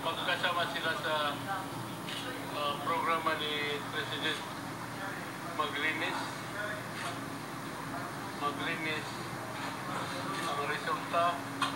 magkasama sila sa programa ni President maglinis ang resulta